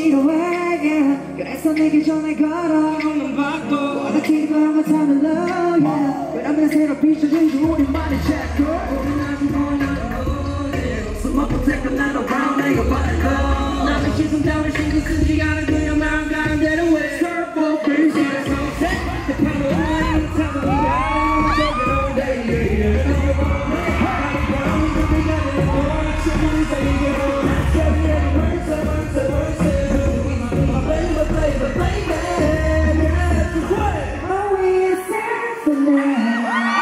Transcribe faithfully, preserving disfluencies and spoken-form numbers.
go away, yeah. 그래서 내게 전에 걸어 없는 받고 어떻게 한번 타면 low, yeah. 그러면 새로 비춰지고 우리만의 check 우린 아직 원하는 숨 먹고 take another round 내가 받고 남의 시선 따위 신경 쓰지 않아 그냥 마음 가는 대로 해 Surfboard breeze yeah, sunset 내 팔로 우리는 타고 우리가 저기 all day, yeah, yeah. 하루 밤 우리가 내 뭘 충분히 달리게 baby, baby, baby, yeah, that's the way. Oh, we are set for now.